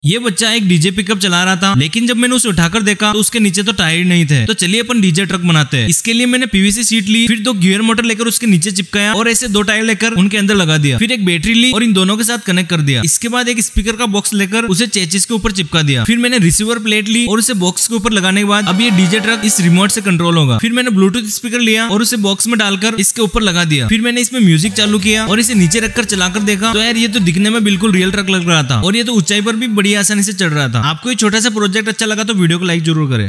ये बच्चा एक डीजे पिकअप चला रहा था, लेकिन जब मैंने उसे उठाकर देखा तो उसके नीचे तो टायर नहीं थे। तो चलिए अपन डीजे ट्रक बनाते हैं। इसके लिए मैंने पीवीसी सीट ली, फिर 2 गियर मोटर लेकर उसके नीचे चिपकाया और ऐसे 2 टायर लेकर उनके अंदर लगा दिया। फिर एक बैटरी ली और इन दोनों के साथ कनेक्ट कर दिया। इसके बाद एक स्पीकर का बॉक्स लेकर उसे चेसिस के ऊपर चिपका दिया। फिर मैंने रिसीवर प्लेट ली और उसे बॉक्स के ऊपर लगाने के बाद अब ये डीजे ट्रक इस रिमोट से कंट्रोल होगा। फिर मैंने ब्लूटूथ स्पीकर लिया और उसे बॉक्स में डालकर इसके ऊपर लगा दिया। फिर मैंने इसमें म्यूजिक चालू किया और इसे नीचे रखकर चलाकर देखा तो यार ये तो दिखने में बिल्कुल रियल ट्रक लग रहा था और ये तो ऊंचाई पर भी बड़ी आसानी से चढ़ रहा था। आपको ये छोटा सा प्रोजेक्ट अच्छा लगा तो वीडियो को लाइक जरूर करें।